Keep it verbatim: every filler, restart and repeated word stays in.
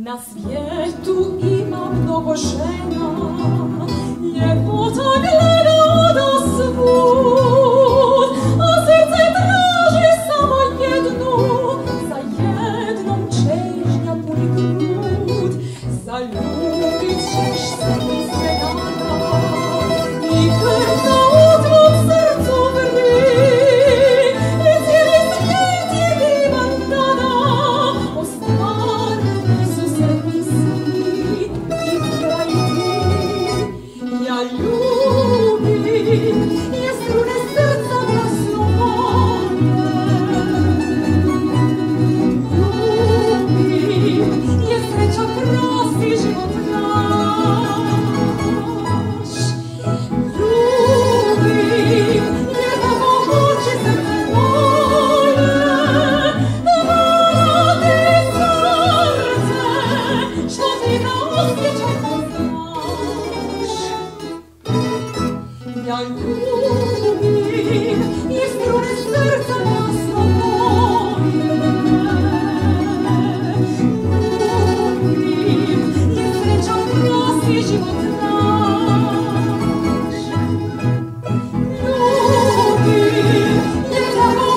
Na svijetu ima mnogo žena, ljepota gleda odasvud, a srce traži samo jednu, za jednom čežnja puni grud. Zaljubit ćeš se iznenada i krv na u tvom srcu vri, i cijeli svijet je divan tada, ostvareni susretni sni i kraj ti. Ja ljubim, je strune srca glasno moje. Ljubim, je sreća krasi život naš. Ljubim, jer tako hoće srce moje, da vrati srce, što ti na osjećaj ne znaš. Ja ljubim, je strune srca glasno moje. Ljubim, je sreća krasi život naš. Ljubim, je tako